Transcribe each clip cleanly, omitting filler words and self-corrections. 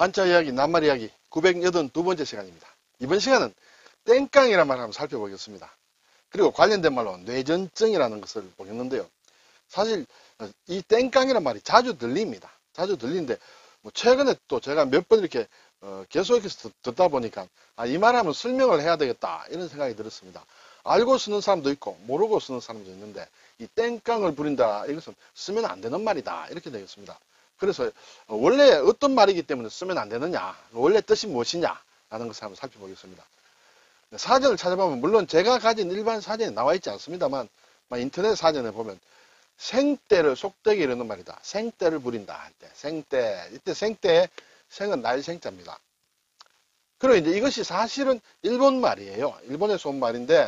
한자 이야기, 낱말 이야기 982번째 시간입니다. 이번 시간은 땡깡이라는 말을 한번 살펴보겠습니다. 그리고 관련된 말로 뇌전증이라는 것을 보겠는데요. 사실 이 땡깡이라는 말이 자주 들립니다. 자주 들리는데 최근에 또 제가 몇 번 이렇게 계속해서 듣다 보니까 이 말 하면 설명을 해야 되겠다 이런 생각이 들었습니다. 알고 쓰는 사람도 있고 모르고 쓰는 사람도 있는데 이 땡깡을 부린다 이것은 쓰면 안 되는 말이다 이렇게 되겠습니다. 그래서 원래 어떤 말이기 때문에 쓰면 안 되느냐, 원래 뜻이 무엇이냐 라는 것을 한번 살펴보겠습니다. 사전을 찾아보면 물론 제가 가진 일반 사전에 나와 있지 않습니다만 인터넷 사전에 보면 생떼를 속되게 이르는 말이다. 생떼를 부린다 할 때 생떼, 이때 생떼의 생은 날 생자입니다. 그리고 이제 이것이 사실은 일본 말이에요. 일본에서 온 말인데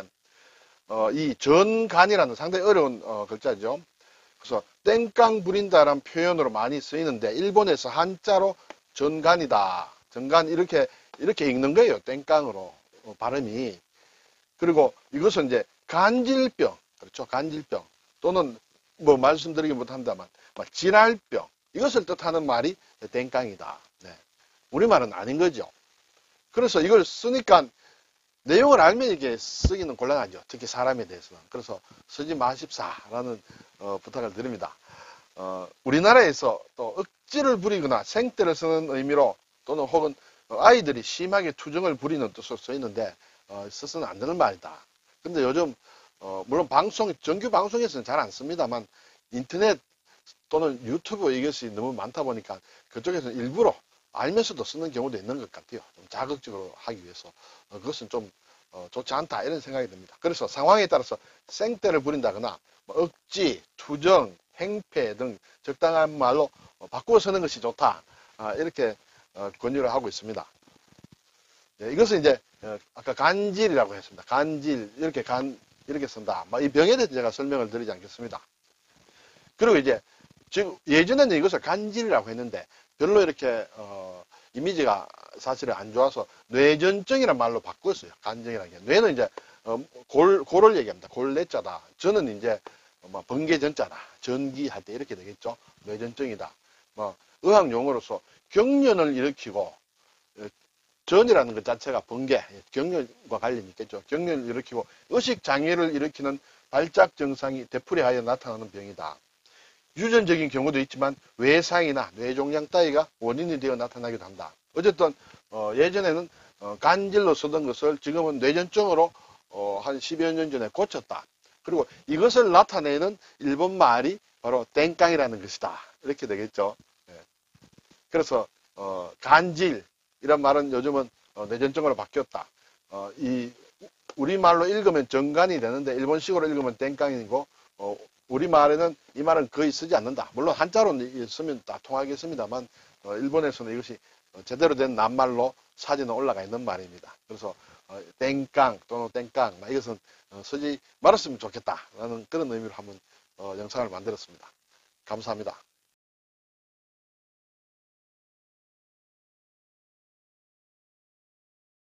이 전간이라는 상당히 어려운 글자죠. 그래서 땡깡 부린다라는 표현으로 많이 쓰이는데 일본에서 한자로 전간이다. 전간 이렇게 읽는 거예요. 땡깡으로 발음이. 그리고 이것은 이제 간질병, 그렇죠. 간질병 또는 뭐 말씀드리기 못한다만 질랄병 이것을 뜻하는 말이 땡깡이다. 네. 우리말은 아닌 거죠. 그래서 이걸 쓰니까 내용을 알면 이게 쓰기는 곤란하죠. 특히 사람에 대해서는. 그래서 쓰지 마십사라는 부탁을 드립니다. 우리나라에서 또 억지를 부리거나 생떼를 쓰는 의미로 또는 혹은 아이들이 심하게 투정을 부리는 뜻으로 쓰이는데 써서는 안 되는 말이다. 근데 요즘 물론 정규 방송에서는 잘 안 씁니다만 인터넷 또는 유튜브 이것이 너무 많다 보니까 그쪽에서는 일부러 알면서도 쓰는 경우도 있는 것 같아요. 좀 자극적으로 하기 위해서. 그것은 좀 좋지 않다 이런 생각이 듭니다. 그래서 상황에 따라서 생떼를 부린다거나 억지, 투정, 행패 등 적당한 말로 바꾸어 쓰는 것이 좋다. 이렇게 권유를 하고 있습니다. 네, 이것은 이제 아까 간질이라고 했습니다. 간질 이렇게 쓴다. 이 병에 대해서 제가 설명을 드리지 않겠습니다. 그리고 이제 지금 예전에는 이것을 간질이라고 했는데 별로 이렇게 이미지가 사실은 안 좋아서 뇌전증이라는 말로 바꿨어요. 간증이라는 게. 뇌는 이제 골을 얘기합니다. 골뇌자다. 저는 이제 번개전자다. 전기할 때 이렇게 되겠죠. 뇌전증이다. 의학 용어로서 경련을 일으키고 전이라는 것 자체가 번개, 경련과 관련이 있겠죠. 경련을 일으키고 의식장애를 일으키는 발작 증상이 되풀이하여 나타나는 병이다. 유전적인 경우도 있지만 외상이나 뇌종양 따위가 원인이 되어 나타나기도 한다. 어쨌든 예전에는 간질로 쓰던 것을 지금은 뇌전증으로 한 10여 년 전에 고쳤다. 그리고 이것을 나타내는 일본 말이 바로 땡깡이라는 것이다. 이렇게 되겠죠. 그래서 간질 이런 말은 요즘은 뇌전증으로 바뀌었다. 우리말로 읽으면 정간이 되는데 일본식으로 읽으면 땡깡이고 우리말에는 이 말은 거의 쓰지 않는다. 물론 한자로 쓰면 다 통하겠습니다만 일본에서는 이것이 제대로 된 낱말로 사진에 올라가 있는 말입니다. 그래서 땡깡 또는 땡깡 이것은 쓰지 말았으면 좋겠다라는 그런 의미로 한번 영상을 만들었습니다. 감사합니다.